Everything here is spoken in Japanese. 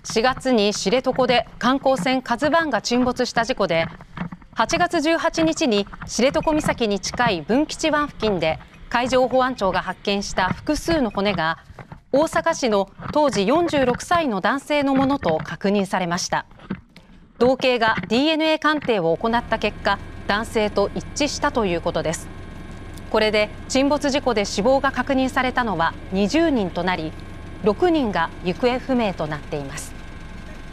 4月に知床で観光船ＫＡＺＵ1が沈没した事故で、8月18日に知床岬に近い文吉湾付近で海上保安庁が発見した複数の骨が大阪市の当時46歳の男性のものと確認されました。道警が DNA 鑑定を行った結果、男性と一致したということです。これで沈没事故で死亡が確認されたのは20人となり、6人が行方不明となっています。